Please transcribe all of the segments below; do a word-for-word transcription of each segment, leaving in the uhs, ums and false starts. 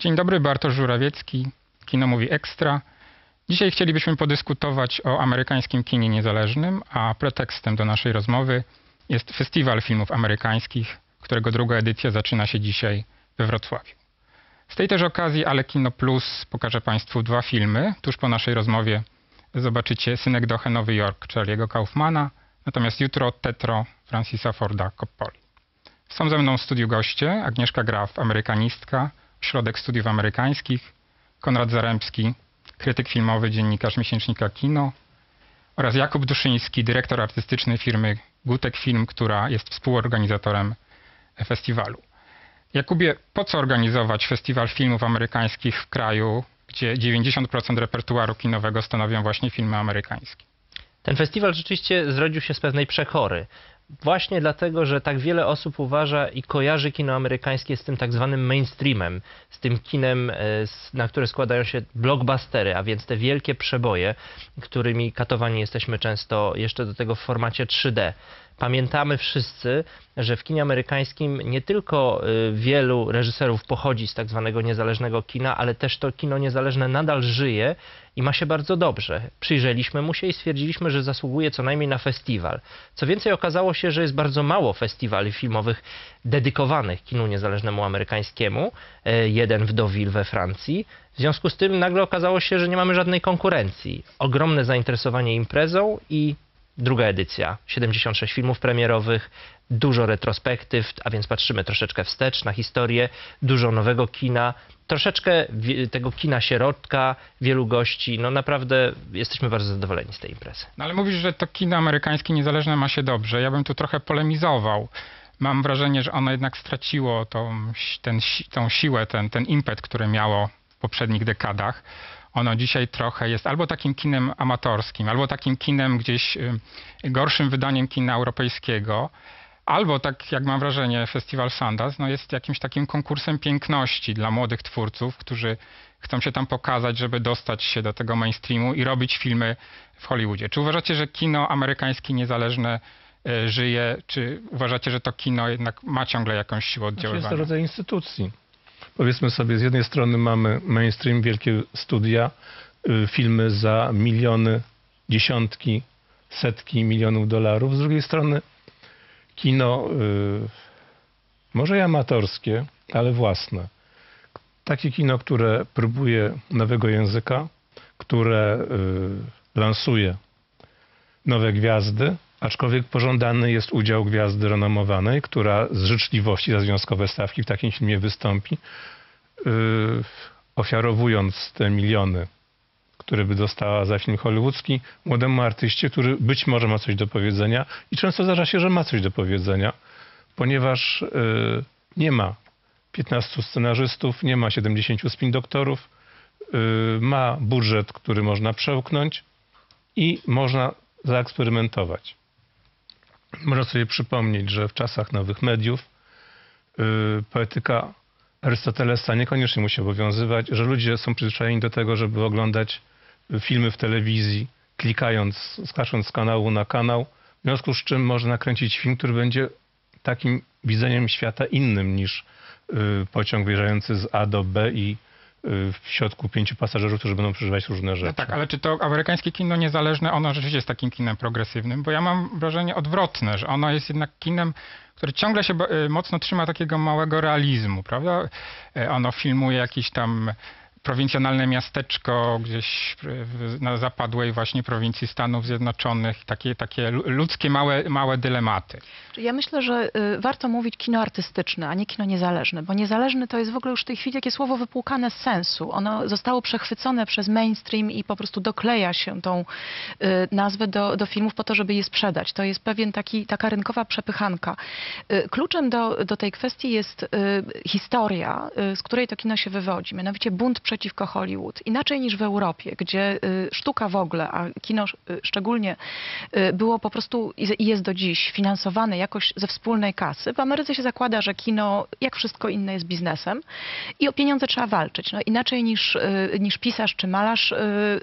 Dzień dobry, Bartosz Żurawiecki, Kino Mówi Ekstra. Dzisiaj chcielibyśmy podyskutować o amerykańskim kinie niezależnym, a pretekstem do naszej rozmowy jest Festiwal Filmów Amerykańskich, którego druga edycja zaczyna się dzisiaj we Wrocławiu. Z tej też okazji Ale Kino Plus pokaże Państwu dwa filmy. Tuż po naszej rozmowie zobaczycie Synekdoche Nowy Jork Charlie'ego Kaufmana, natomiast jutro Tetro Francisa Forda Coppoli. Są ze mną w studiu goście: Agnieszka Graf, amerykanistka, Ośrodek Studiów Amerykańskich, Konrad Zarembski, krytyk filmowy, dziennikarz miesięcznika Kino, oraz Jakub Duszyński, dyrektor artystyczny firmy Gutek Film, która jest współorganizatorem festiwalu. Jakubie, po co organizować Festiwal Filmów Amerykańskich w kraju, gdzie dziewięćdziesiąt procent repertuaru kinowego stanowią właśnie filmy amerykańskie? Ten festiwal rzeczywiście zrodził się z pewnej przekory. Właśnie dlatego, że tak wiele osób uważa i kojarzy kino amerykańskie z tym tak zwanym mainstreamem, z tym kinem, na które składają się blockbustery, a więc te wielkie przeboje, którymi katowani jesteśmy często jeszcze do tego w formacie trzy D. Pamiętamy wszyscy, że w kinie amerykańskim nie tylko wielu reżyserów pochodzi z tak zwanego niezależnego kina, ale też to kino niezależne nadal żyje i ma się bardzo dobrze. Przyjrzeliśmy mu się i stwierdziliśmy, że zasługuje co najmniej na festiwal. Co więcej, okazało się, że jest bardzo mało festiwali filmowych dedykowanych kinu niezależnemu amerykańskiemu. Jeden w Deauville we Francji. W związku z tym nagle okazało się, że nie mamy żadnej konkurencji. Ogromne zainteresowanie imprezą i druga edycja, siedemdziesiąt sześć filmów premierowych, dużo retrospektyw, a więc patrzymy troszeczkę wstecz na historię, dużo nowego kina, troszeczkę tego kina środka, wielu gości. No naprawdę jesteśmy bardzo zadowoleni z tej imprezy. No ale mówisz, że to kino amerykańskie niezależne ma się dobrze. Ja bym tu trochę polemizował. Mam wrażenie, że ono jednak straciło tą, ten, tą siłę, ten, ten impet, który miało w poprzednich dekadach. Ono dzisiaj trochę jest albo takim kinem amatorskim, albo takim kinem gdzieś gorszym wydaniem kina europejskiego, albo, tak jak mam wrażenie, Festiwal Sundance no jest jakimś takim konkursem piękności dla młodych twórców, którzy chcą się tam pokazać, żeby dostać się do tego mainstreamu i robić filmy w Hollywoodzie. Czy uważacie, że kino amerykańskie niezależne żyje, czy uważacie, że to kino jednak ma ciągle jakąś siłę oddziaływania? Jest to rodzaj instytucji. Powiedzmy sobie, z jednej strony mamy mainstream, wielkie studia, y, filmy za miliony, dziesiątki, setki milionów dolarów. Z drugiej strony kino, y, może i amatorskie, ale własne. Takie kino, które próbuje nowego języka, które y, lansuje nowe gwiazdy, aczkolwiek pożądany jest udział gwiazdy renomowanej, która z życzliwości za związkowe stawki w takim filmie wystąpi, yy, ofiarowując te miliony, które by dostała za film hollywoodzki, młodemu artyście, który być może ma coś do powiedzenia i często zdarza się, że ma coś do powiedzenia, ponieważ yy, nie ma piętnastu scenarzystów, nie ma siedemdziesięciu spin-doktorów, yy, ma budżet, który można przełknąć i można zaeksperymentować. Można sobie przypomnieć, że w czasach nowych mediów yy, poetyka Arystotelesa niekoniecznie musi obowiązywać, że ludzie są przyzwyczajeni do tego, żeby oglądać filmy w telewizji, klikając, skacząc z kanału na kanał, w związku z czym można nakręcić film, który będzie takim widzeniem świata innym niż yy, pociąg wjeżdżający z A do B i w środku pięciu pasażerów, którzy będą przeżywać różne rzeczy. No tak, ale czy to amerykańskie kino niezależne, ono rzeczywiście jest takim kinem progresywnym? Bo ja mam wrażenie odwrotne, że ono jest jednak kinem, które ciągle się mocno trzyma takiego małego realizmu, prawda? Ono filmuje jakieś tam prowincjonalne miasteczko gdzieś na zapadłej właśnie prowincji Stanów Zjednoczonych, takie, takie ludzkie małe, małe dylematy. Ja myślę, że y, warto mówić kino artystyczne, a nie kino niezależne, bo niezależny to jest w ogóle już w tej chwili takie słowo wypłukane z sensu. Ono zostało przechwycone przez mainstream i po prostu dokleja się tą y, nazwę do, do filmów po to, żeby je sprzedać. To jest pewien taki, taka rynkowa przepychanka. Y, kluczem do, do tej kwestii jest y, historia, y, z której to kino się wywodzi, mianowicie bunt przeciwko Hollywood. Inaczej niż w Europie, gdzie y, sztuka w ogóle, a kino y, szczególnie y, było po prostu i jest do dziś finansowane jakoś ze wspólnej kasy. W Ameryce się zakłada, że kino, jak wszystko inne, jest biznesem i o pieniądze trzeba walczyć. No, inaczej niż, y, niż pisarz czy malarz, y,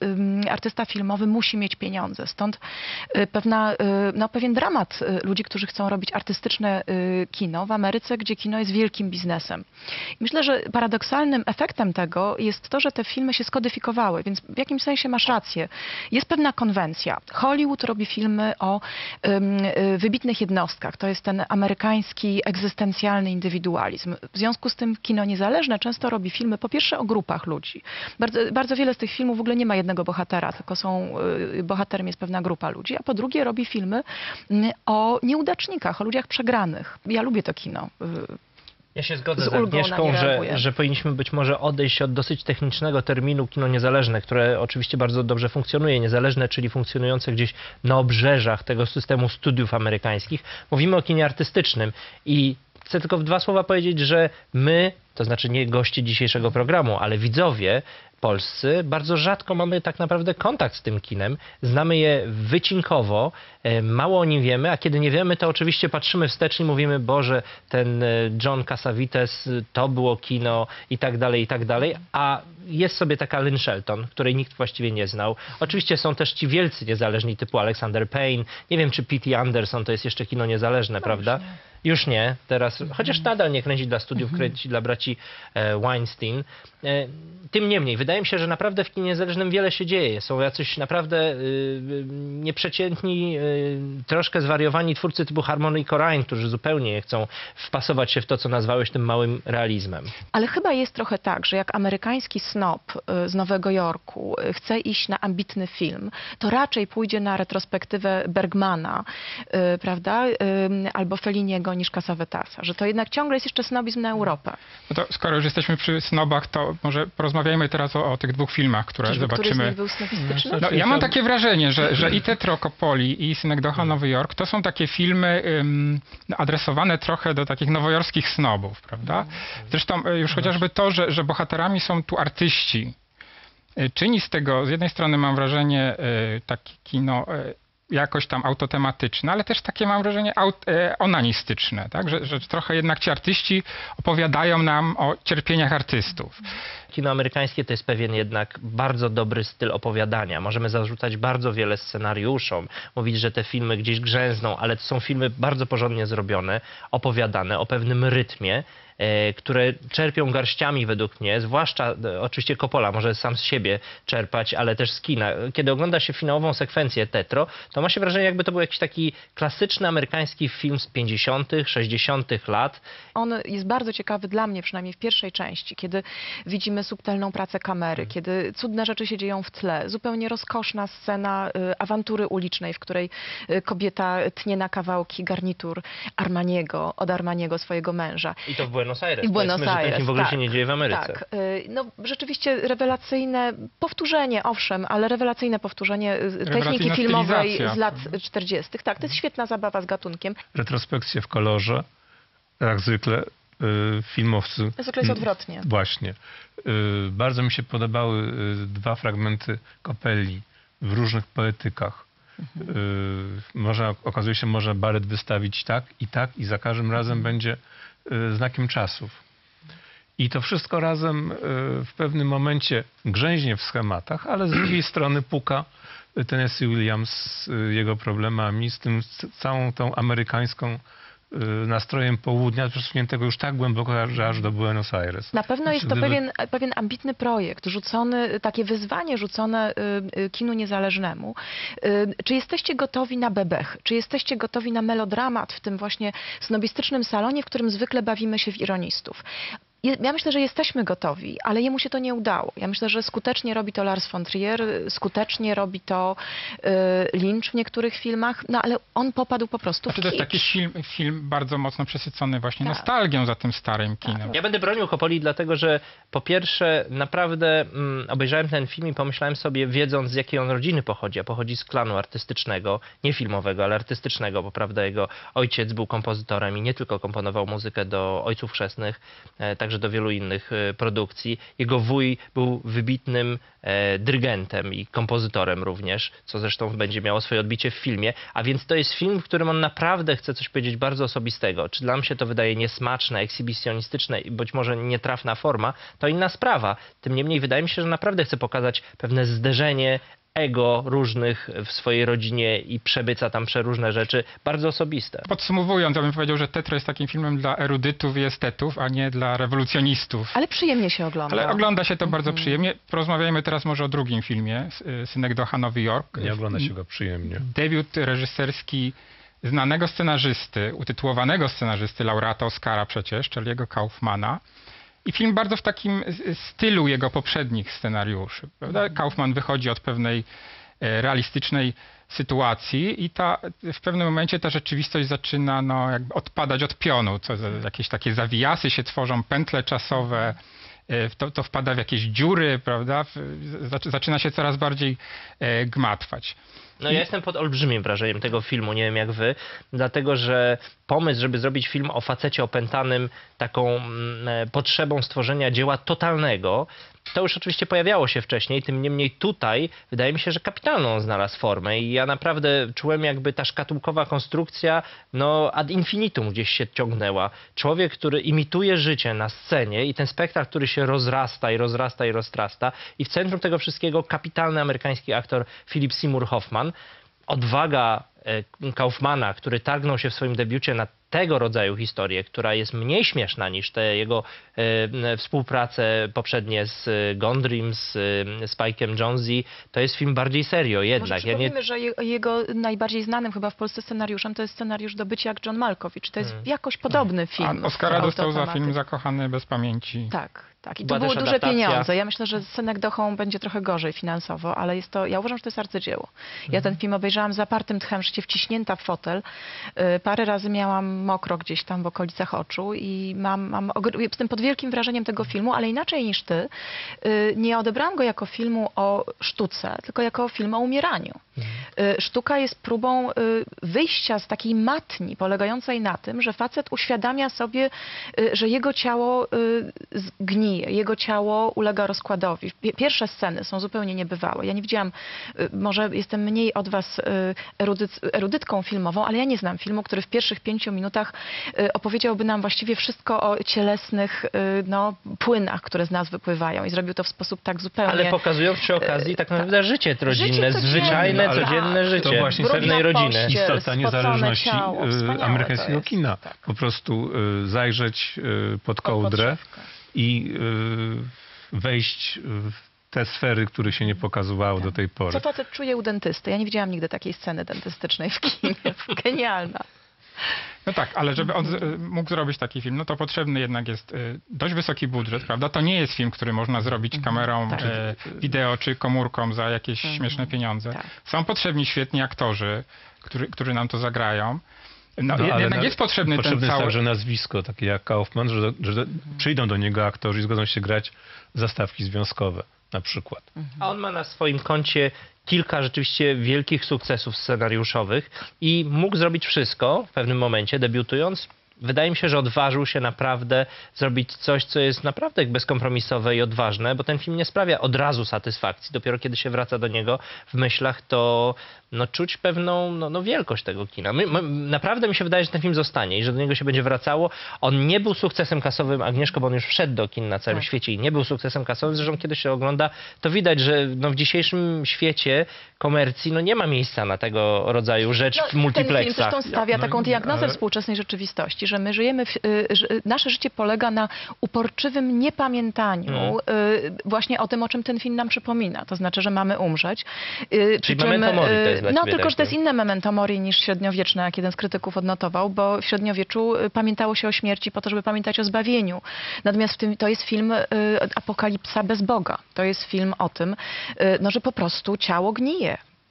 y, artysta filmowy musi mieć pieniądze. Stąd y, pewna, y, no, pewien dramat y, ludzi, którzy chcą robić artystyczne y, kino w Ameryce, gdzie kino jest wielkim biznesem. I myślę, że paradoksalnym efektem tego jest to, że te filmy się skodyfikowały, więc w jakimś sensie masz rację. Jest pewna konwencja. Hollywood robi filmy o ym, y, wybitnych jednostkach. To jest ten amerykański egzystencjalny indywidualizm. W związku z tym kino niezależne często robi filmy po pierwsze o grupach ludzi. Bardzo, bardzo wiele z tych filmów w ogóle nie ma jednego bohatera, tylko są, y, bohaterem jest pewna grupa ludzi, a po drugie robi filmy y, o nieudacznikach, o ludziach przegranych. Ja lubię to kino. Y, Ja się zgodzę z z, ulgą Agnieszką, na nie że, reaguję. że powinniśmy być może odejść od dosyć technicznego terminu kino niezależne, które oczywiście bardzo dobrze funkcjonuje. Niezależne, czyli funkcjonujące gdzieś na obrzeżach tego systemu studiów amerykańskich. Mówimy o kinie artystycznym i chcę tylko w dwa słowa powiedzieć, że my, to znaczy nie goście dzisiejszego programu, ale widzowie polscy, bardzo rzadko mamy tak naprawdę kontakt z tym kinem. Znamy je wycinkowo, e, mało o nim wiemy, a kiedy nie wiemy, to oczywiście patrzymy wstecz i mówimy, Boże, ten e, John Cassavetes, to było kino i tak dalej, i tak dalej, a jest sobie taka Lynn Shelton, której nikt właściwie nie znał. Oczywiście są też ci wielcy niezależni typu Alexander Payne, nie wiem, czy P T Anderson to jest jeszcze kino niezależne, No, prawda? już nie. Już nie, teraz, chociaż nadal nie kręci dla studiów, kręci dla braci e, Weinstein. E, tym niemniej, wydaje mi się, że naprawdę w kinie niezależnym wiele się dzieje. Są jacyś naprawdę y, nieprzeciętni, y, troszkę zwariowani twórcy typu Harmony Korine, którzy zupełnie nie chcą wpasować się w to, co nazwałeś tym małym realizmem. Ale chyba jest trochę tak, że jak amerykański snob y, z Nowego Jorku y, chce iść na ambitny film, to raczej pójdzie na retrospektywę Bergmana, y, prawda, y, albo Felliniego niż Cassavetesa. Że to jednak ciągle jest jeszcze snobizm na Europę. No to skoro już jesteśmy przy snobach, to może porozmawiajmy teraz o, o tych dwóch filmach, które Czyżby któryś z zobaczymy. nich był snobistyczny? No, ja mam takie wrażenie, że, że i Tetro Coppoli, i Synecdoche Nowy Jork to są takie filmy ym, adresowane trochę do takich nowojorskich snobów, prawda? Zresztą y, już chociażby to, że, że bohaterami są tu artyści, y, czyni z tego, z jednej strony mam wrażenie, y, takie kino y, jakoś tam autotematyczne, ale też takie mam wrażenie aut, y, onanistyczne, tak? Że, że trochę jednak ci artyści opowiadają nam o cierpieniach artystów. Kino amerykańskie to jest pewien jednak bardzo dobry styl opowiadania. Możemy zarzucać bardzo wiele scenariuszom, mówić, że te filmy gdzieś grzęzną, ale to są filmy bardzo porządnie zrobione, opowiadane o pewnym rytmie, e, które czerpią garściami według mnie, zwłaszcza e, oczywiście Coppola może sam z siebie czerpać, ale też z kina. Kiedy ogląda się finałową sekwencję Tetro, to ma się wrażenie, jakby to był jakiś taki klasyczny amerykański film z pięćdziesiątych, sześćdziesiątych lat. On jest bardzo ciekawy dla mnie, przynajmniej w pierwszej części, kiedy widzimy subtelną pracę kamery, kiedy cudne rzeczy się dzieją w tle. Zupełnie rozkoszna scena y, awantury ulicznej, w której y, kobieta tnie na kawałki garnitur Armaniego, od Armaniego, swojego męża. I to w Buenos Aires. I Buenos Powiedzmy, że ten Aires, film w ogóle tak, się nie dzieje w Ameryce. Tak, y, no rzeczywiście rewelacyjne powtórzenie, owszem, ale rewelacyjne powtórzenie y, techniki Rewelacyjna filmowej stylizacja. z lat czterdziestych. Tak, to jest świetna zabawa z gatunkiem. Retrospekcje w kolorze, jak zwykle y, filmowcy... Zwykle jest odwrotnie. Właśnie. Y, bardzo mi się podobały y, dwa fragmenty Coppelli w różnych poetykach. Y, można, okazuje się, można baret wystawić tak i tak i za każdym razem będzie y, znakiem czasów. I to wszystko razem y, w pewnym momencie grzęźnie w schematach, ale z drugiej strony puka Tennessee Williams z y, jego problemami, z tym z całą tą amerykańską y, nastrojem południa, przesuniętego już tak głęboko, że aż do Buenos Aires. Na pewno jest to Gdyby- pewien, pewien ambitny projekt, rzucony, takie wyzwanie rzucone y, y, kinu niezależnemu. Y, czy jesteście gotowi na bebech? Czy jesteście gotowi na melodramat w tym właśnie snobistycznym salonie, w którym zwykle bawimy się w ironistów? Je- Ja myślę, że jesteśmy gotowi, ale jemu się to nie udało. Ja myślę, że skutecznie robi to Lars von Trier, skutecznie robi to y, Lynch w niektórych filmach, no ale on popadł po prostu w Znaczy, to jest taki kicz. film, film bardzo mocno przesycony właśnie Tak. nostalgią za tym starym kinem. Ja będę bronił Coppoli, dlatego że po pierwsze naprawdę mm, obejrzałem ten film i pomyślałem sobie, wiedząc z jakiej on rodziny pochodzi, a pochodzi z klanu artystycznego, nie filmowego, ale artystycznego, bo prawda jego ojciec był kompozytorem i nie tylko komponował muzykę do Ojców Chrzestnych, e, także także do wielu innych e, produkcji. Jego wuj był wybitnym e, dyrygentem i kompozytorem również, co zresztą będzie miało swoje odbicie w filmie. A więc to jest film, w którym on naprawdę chce coś powiedzieć bardzo osobistego. Czy dla mnie się to wydaje niesmaczne, ekshibicjonistyczne i być może nietrafna forma, to inna sprawa. Tym niemniej wydaje mi się, że naprawdę chce pokazać pewne zderzenie ego różnych w swojej rodzinie i przebyca tam przeróżne rzeczy, bardzo osobiste. Podsumowując, ja bym powiedział, że Tetro jest takim filmem dla erudytów i estetów, a nie dla rewolucjonistów. Ale przyjemnie się ogląda. Ale ogląda się to bardzo Mhm. przyjemnie. Porozmawiajmy teraz może o drugim filmie, Synek Docha, Nowy Jork. Nie ogląda się go przyjemnie. Debiut reżyserski znanego scenarzysty, utytułowanego scenarzysty, laureata Oscara przecież, Charlie'ego Kaufmana. I film bardzo w takim stylu jego poprzednich scenariuszy. Prawda? Kaufman wychodzi od pewnej e, realistycznej sytuacji i ta, w pewnym momencie ta rzeczywistość zaczyna no, jakby odpadać od pionu. Co, za- jakieś takie zawijasy się tworzą, pętle czasowe, e, to, to wpada w jakieś dziury, prawda? W- zac- Zaczyna się coraz bardziej e, gmatwać. No ja jestem pod olbrzymim wrażeniem tego filmu, nie wiem jak wy, dlatego że pomysł, żeby zrobić film o facecie opętanym taką mm, e, potrzebą stworzenia dzieła totalnego, to już oczywiście pojawiało się wcześniej, tym niemniej tutaj wydaje mi się, że kapitalną on znalazł formę i ja naprawdę czułem, jakby ta szkatułkowa konstrukcja no ad infinitum gdzieś się ciągnęła. Człowiek, który imituje życie na scenie i ten spektakl, który się rozrasta i rozrasta i rozrasta i w centrum tego wszystkiego kapitalny amerykański aktor Philip Seymour Hoffman. Odwaga e, Kaufmana, który targnął się w swoim debiucie na tego rodzaju historię, która jest mniej śmieszna niż te jego e, współprace poprzednie z e, Gondrym, z e, Spike'em Jonze, to jest film bardziej serio Może jednak. Ja nie... przypomnijmy, że je- jego najbardziej znanym chyba w Polsce scenariuszem to jest scenariusz do bycia jak John Malkovich. To jest Hmm. jakoś podobny film. A Oscara w dostał za autotematyce. film Zakochany bez pamięci. Tak, tak. I Była to były też duże adaptacja. pieniądze. Ja myślę, że Synek Dochą będzie trochę gorzej finansowo, ale jest to, ja uważam, że to jest arcydzieło. Ja ten film obejrzałam zapartym tchem, życie wciśnięta w fotel. Y, Parę razy miałam mokro gdzieś tam w okolicach oczu i mam, mam ogr- jestem pod wielkim wrażeniem tego filmu, ale inaczej niż ty, y, nie odebrałam go jako filmu o sztuce, tylko jako film o umieraniu. Y, Sztuka jest próbą y, wyjścia z takiej matni polegającej na tym, że facet uświadamia sobie, y, że jego ciało y, z- gnije, jego ciało ulega rozkładowi. Pie- Pierwsze sceny są zupełnie niebywałe. Ja nie widziałam, y, może jestem mniej od was y, erudyc, erudytką filmową, ale ja nie znam filmu, który w pierwszych pięciu minutach y, opowiedziałby nam właściwie wszystko o cielesnych y, no, płynach, które z nas wypływają i zrobił to w sposób tak zupełnie... Ale pokazując przy okazji tak naprawdę życie rodzinne, Życie codzienne, zwyczajne, ale codzienne tak. życie To właśnie pewnej brudna rodziny. pościel, Istota spocone niezależności ciało. y, Wspaniałe amerykańskiego to jest. kina. Tak. Po prostu y, zajrzeć y, pod kołdrę podszewkę. i y, wejść w te sfery, które się nie pokazywało do tej pory. Co facet czuje u dentysty? Ja nie widziałam nigdy takiej sceny dentystycznej w kinie. Genialna. No tak, ale żeby on z- mógł zrobić taki film, no to potrzebny jednak jest y, dość wysoki budżet, prawda? To nie jest film, który można zrobić kamerą Tak. e, wideo czy komórką za jakieś śmieszne pieniądze. Tak. Są potrzebni świetni aktorzy, którzy, którzy nam to zagrają. No, No, je- ale jednak na- jest potrzebny, potrzebne ten jest cały... także nazwisko, takie jak Kaufman, że, że przyjdą do niego aktorzy i zgodzą się grać zastawki związkowe na przykład. A on ma na swoim koncie kilka rzeczywiście wielkich sukcesów scenariuszowych i mógł zrobić wszystko w pewnym momencie, debiutując. Wydaje mi się, że odważył się naprawdę zrobić coś, co jest naprawdę bezkompromisowe i odważne, bo ten film nie sprawia od razu satysfakcji. Dopiero kiedy się wraca do niego w myślach, to no, czuć pewną no, no, wielkość tego kina. My, my, naprawdę mi się wydaje, że ten film zostanie i że do niego się będzie wracało. On nie był sukcesem kasowym, Agnieszko, bo on już wszedł do kin na całym Tak. świecie i nie był sukcesem kasowym. Zresztą kiedy się ogląda, to widać, że no, w dzisiejszym świecie komercji no, nie ma miejsca na tego rodzaju rzecz w Ten film multiplexach. zresztą stawia No, taką diagnozę ale- współczesnej rzeczywistości, że my żyjemy, w, y, że nasze życie polega na uporczywym niepamiętaniu Mm. y, właśnie o tym, o czym ten film nam przypomina. To znaczy, że mamy umrzeć. Y, przy czym, memento mori to y, jest dla No ciebie tylko, że to takie. jest inne memento mori niż średniowieczne, jak jeden z krytyków odnotował, bo w średniowieczu y, pamiętało się o śmierci po to, żeby pamiętać o zbawieniu. Natomiast w tym, to jest film y, Apokalipsa bez Boga. To jest film o tym, y, no, że po prostu ciało gnije.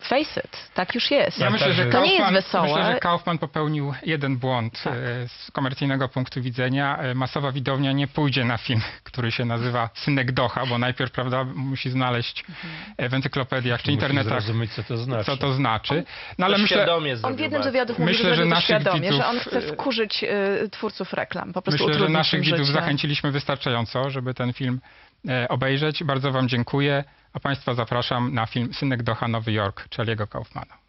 Face it, tak już jest. Ja myślę, że to nie jest Kaufman, wesołe. myślę, że Kaufman popełnił jeden błąd Tak. e, z komercyjnego punktu widzenia. E, Masowa widownia nie pójdzie na film, który się nazywa Synekdocha, bo najpierw, prawda, musi znaleźć e, w encyklopediach czy Musi internetach, zrozumieć, co to znaczy. co to znaczy. No To ale myślę, świadomie On w zrobił jednym z bardzo. wywiadów mówi, Myślę, że, że że to naszych świadomie, widzów- że on chce wkurzyć y, twórców reklam, po prostu myślę, że utrudnić naszych im widzów życie. zachęciliśmy wystarczająco, żeby ten film e, obejrzeć. Bardzo wam dziękuję, a państwa zapraszam na film Synekdocha Nowy Jork Charlie'ego Kaufmana.